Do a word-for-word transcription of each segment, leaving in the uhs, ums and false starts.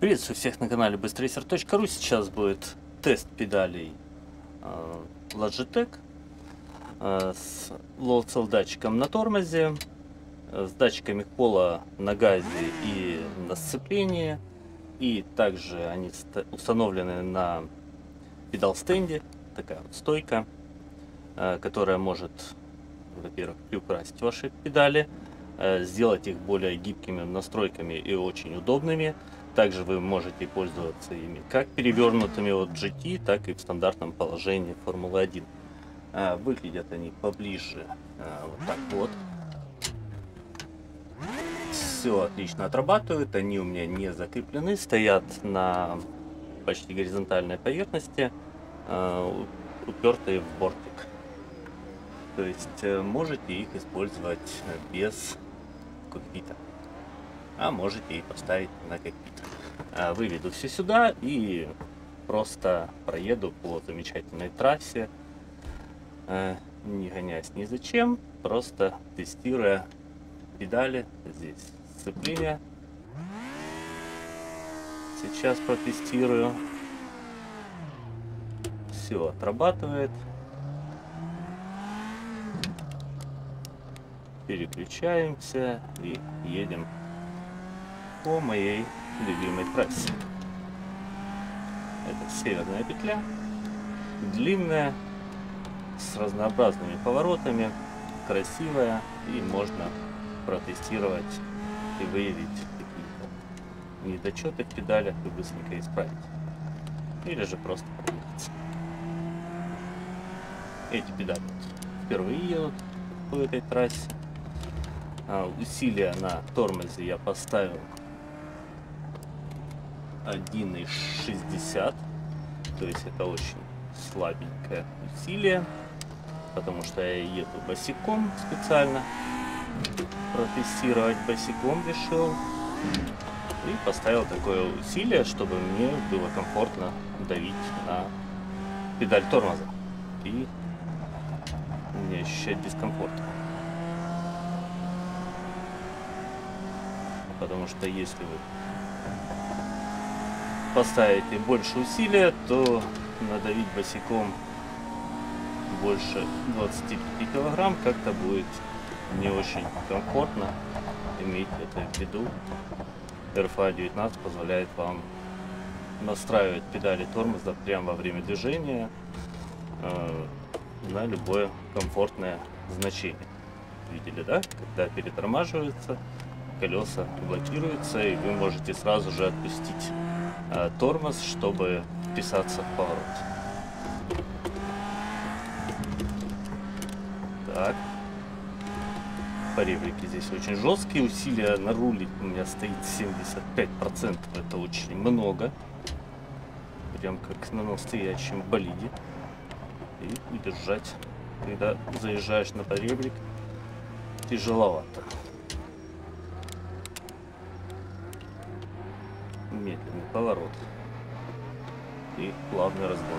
Приветствую всех на канале быстрейсер точка ру. Сейчас будет тест педалей э, Logitech э, с low cell датчиком на тормозе, э, с датчиками пола на газе и на сцеплении. И также они установлены на педал стенде. Такая вот стойка, э, которая может, во-первых, приукрасить ваши педали, э, сделать их более гибкими настройками и очень удобными. Также вы можете пользоваться ими как перевернутыми от джи ти, так и в стандартном положении Формулы один. А, выглядят они поближе а, вот так вот. Все отлично отрабатывают, они у меня не закреплены, стоят на почти горизонтальной поверхности, а, упертые в бортик. То есть можете их использовать без кокпита. А можете и поставить на кокпит. Выведу все сюда и просто проеду по замечательной трассе, не гоняясь ни зачем, просто тестируя педали. Здесь сцепление. Сейчас протестирую. Все отрабатывает. Переключаемся и едем по моей любимой трассе. Это северная петля, длинная, с разнообразными поворотами, красивая, и можно протестировать и выявить какие-то недочеты в педалях и быстренько исправить. Или же просто проехаться. Эти педали впервые едут по этой трассе. А, усилия на тормозе я поставил один и шестьдесят, то есть это очень слабенькое усилие, потому что я еду босиком специально, протестировать босиком решил и поставил такое усилие, чтобы мне было комфортно давить на педаль тормоза и не ощущать дискомфорта. Потому что если вы поставите больше усилия, то надавить босиком больше двадцати пяти килограмм как-то будет не очень комфортно иметь это в виду. эр эф а девятнадцать позволяет вам настраивать педали тормоза прямо во время движения э, на любое комфортное значение. Видели, да? Когда перетормаживается, колеса блокируются, и вы можете сразу же отпустить а, тормоз, чтобы вписаться в поворот. Так. Поребрики здесь очень жесткие. Усилия на руле у меня стоит семьдесят пять процентов. Это очень много. Прям как на настоящем болиде. И удержать, когда заезжаешь на поребрик, тяжеловато. Медленный поворот и плавный разгон.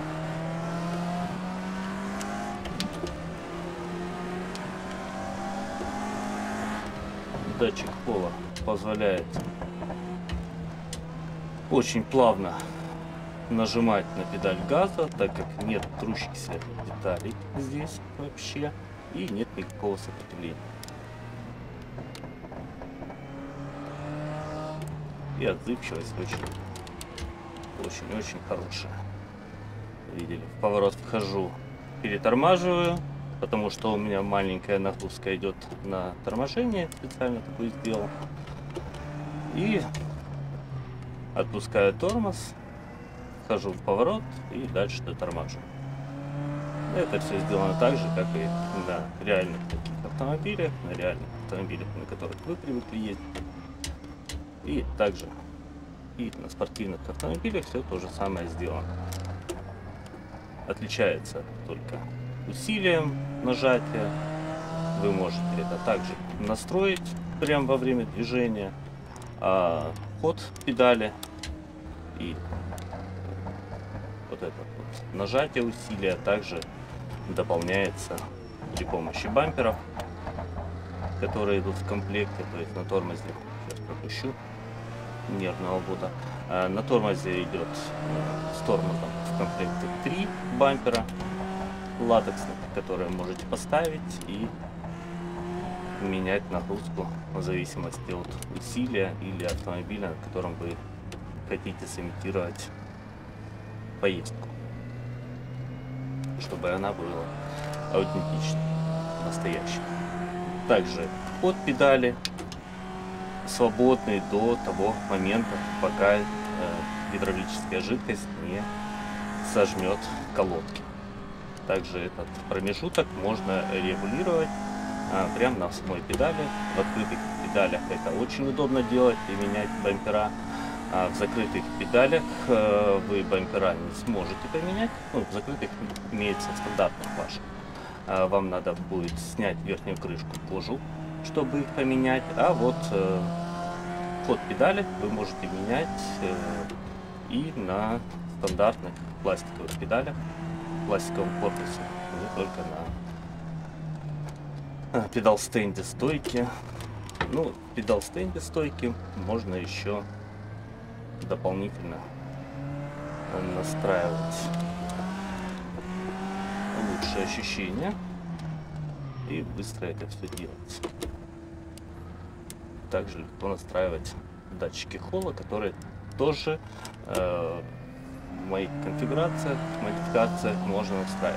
Датчик пола позволяет очень плавно нажимать на педаль газа, так как нет трущихся деталей здесь вообще и нет никакого сопротивления. И отзывчивость очень-очень хорошая. Видели, в поворот вхожу, перетормаживаю, потому что у меня маленькая нагрузка идет на торможение, специально такой сделал. И отпускаю тормоз, вхожу в поворот и дальше дотормаживаю. Это все сделано так же, как и на реальных таких автомобилях, на реальных автомобилях, на которых вы привыкли ездить. И также и на спортивных автомобилях все то же самое сделано. Отличается только усилием нажатия. Вы можете это также настроить прямо во время движения. А ход педали и вот это вот нажатие усилия также дополняется при помощи бамперов, которые идут в комплекте, то есть на тормозе. Сейчас пропущу. нервного ввода. На тормозе идет с тормозом в комплекте три бампера латексных, которые можете поставить и менять нагрузку в зависимости от усилия или автомобиля, на котором вы хотите сымитировать поездку, чтобы она была аутентичной, настоящей. Также под педали свободный до того момента, пока э, гидравлическая жидкость не сожмет колодки. Также этот промежуток можно регулировать а, прямо на самой педали. В открытых педалях это очень удобно делать и менять бампера. А в закрытых педалях э, вы бампера не сможете поменять. Ну, в закрытых имеется стандартных ваших. А вам надо будет снять верхнюю крышку кожу, чтобы их поменять. А вот э, под педали вы можете менять э, и на стандартных пластиковых педалях, пластиковом корпусе, не только на педал стенде стойки. Ну, педал стенде стойки можно еще дополнительно настраивать лучшие ощущения и быстро это все делать. Также легко настраивать датчики холла, которые тоже э, в моих конфигурациях, модификациях можно настраивать.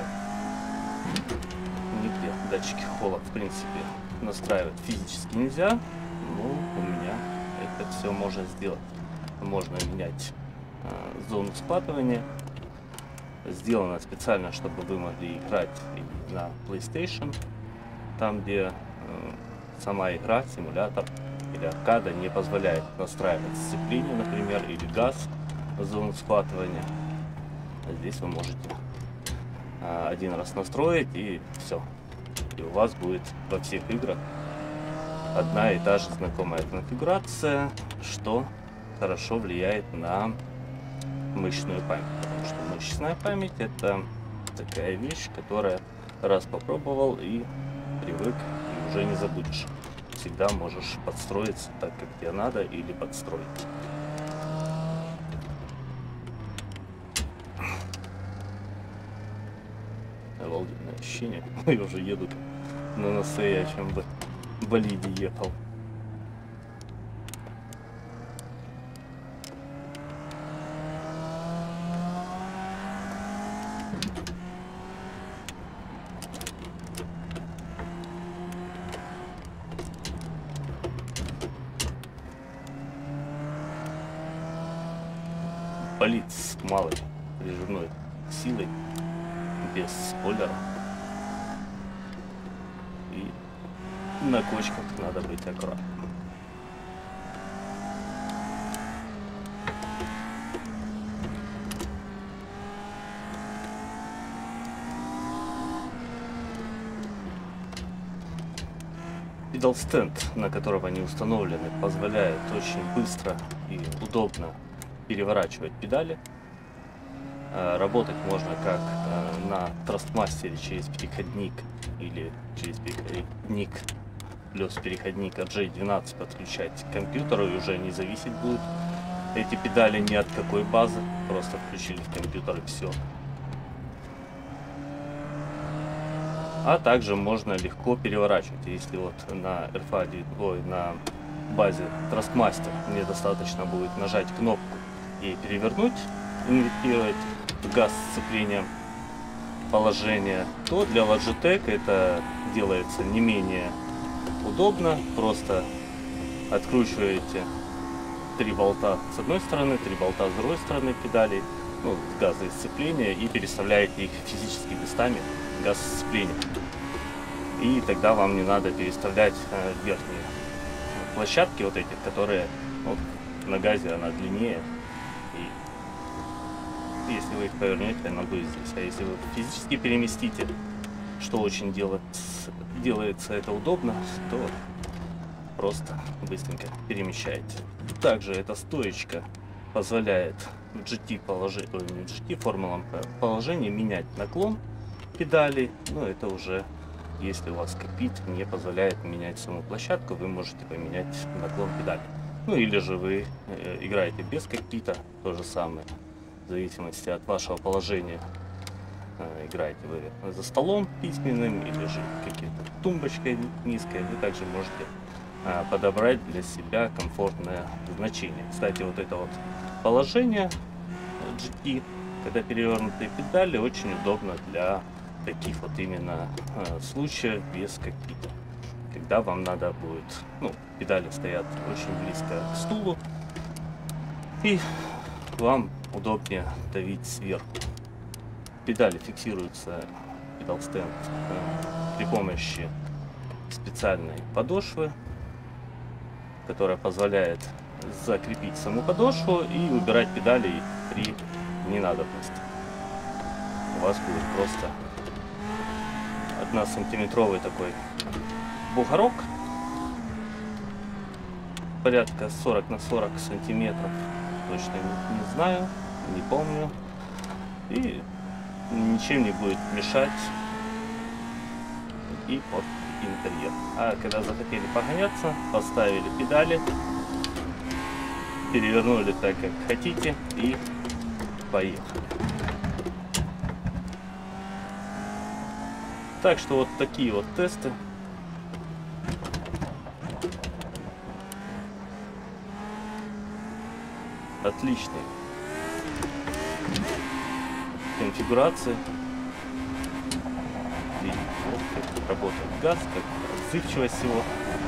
Нигде датчики холла в принципе настраивать физически нельзя, но у меня это все можно сделать. Можно менять э, зону схватывания. Сделано специально, чтобы вы могли играть и на PlayStation, там где э, сама игра, симулятор или аркада не позволяет настраивать сцепление, например, или газ, зону схватывания. А здесь вы можете э, один раз настроить и все. И у вас будет во всех играх одна и та же знакомая конфигурация, что хорошо влияет на мышечную память. Потому что мышечная память — это такая вещь, которая раз попробовал и привык, и уже не забудешь. Всегда можешь подстроиться так, как тебе надо, или подстроить. Обалденное ощущение. Я уже еду на настоящем болиде ехал. Болит с малой прижимной силой, без спойлера. И на кочках надо быть аккуратным. Педал стенд, на котором они установлены, позволяет очень быстро и удобно переворачивать педали. Работать можно как на Trustmaster через переходник или через переходник плюс переходник от джей двенадцать подключать к компьютеру, и уже не зависеть будут эти педали ни от какой базы, просто включили в компьютер и все. А также можно легко переворачивать, если вот на эр эф эй, ой, на базе Trustmaster мне достаточно будет нажать кнопку и перевернуть, инвертировать газ сцепления положение, то для Logitech это делается не менее удобно. Просто откручиваете три болта с одной стороны, три болта с другой стороны педали, ну, газа и сцепления, и переставляете их физически местами, газ сцепления. И тогда вам не надо переставлять э, верхние площадки, вот эти, которые вот, на газе она длиннее. И если вы их повернете, она будет здесь. А если вы физически переместите, что очень делает, делается это удобно, то просто быстренько перемещаете. Также эта стоечка позволяет в джи ти положении, не в джи ти, формулам положения менять наклон педалей. Но это уже, если у вас копит, не позволяет менять саму площадку, вы можете поменять наклон педали. Ну или же вы э, играете без кокпита, то же самое, в зависимости от вашего положения. Э, играете вы за столом письменным или же какой-то тумбочкой низкой, вы также можете э, подобрать для себя комфортное значение. Кстати, вот это вот положение джи ти, когда перевернутые педали, очень удобно для таких вот именно э, случаев без кокпита. Когда вам надо будет, ну, педали стоят очень близко к стулу, и вам удобнее давить сверху. Педали фиксируются, педал стенд, э, при помощи специальной подошвы, которая позволяет закрепить саму подошву и убирать педали при ненадобности. У вас будет просто односантиметровый такой бугорок, порядка сорок на сорок сантиметров, точно не, не знаю, не помню, и ничем не будет мешать и под интерьер. А когда захотели погоняться, поставили педали, перевернули так, как хотите, и поехали. Так что вот такие вот тесты. Отличные конфигурации. Видите, вот как работает газ, как отзывчивость его.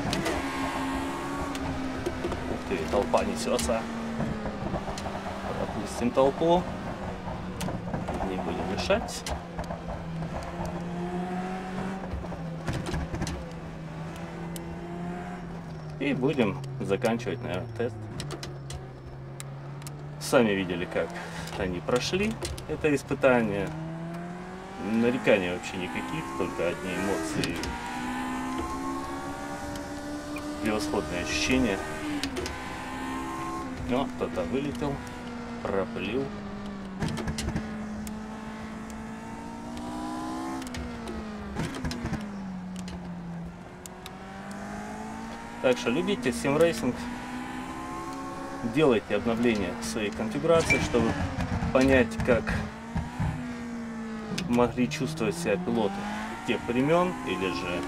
Ух ты, толпа несется. Пропустим толпу. Не будем мешать. И будем заканчивать, наверное, тест. Сами видели, как они прошли это испытание. Нареканий вообще никаких, только одни эмоции. Превосходные ощущения. О, кто-то вылетел, пропылил. Так что любите симрейсинг. Делайте обновления своей конфигурации, чтобы понять, как могли чувствовать себя пилоты тех времен или же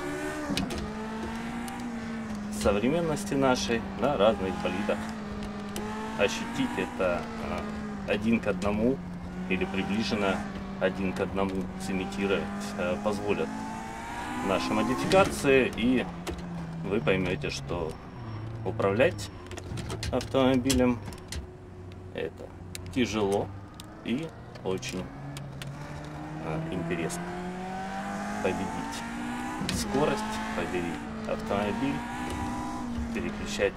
современности нашей на разных болидах. Ощутить это один к одному или приближенно один к одному сымитировать позволят наши модификации, и вы поймете, что управлять автомобилем это тяжело и очень а, интересно. Победить скорость, победить автомобиль, переключать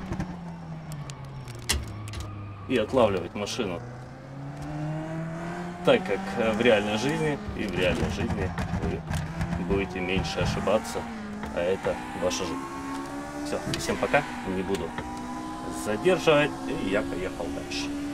и отлавливать машину так, как в реальной жизни, и в реальной жизни вы будете меньше ошибаться, а это ваша жизнь. Все, всем пока, не буду задерживать, и я поехал дальше.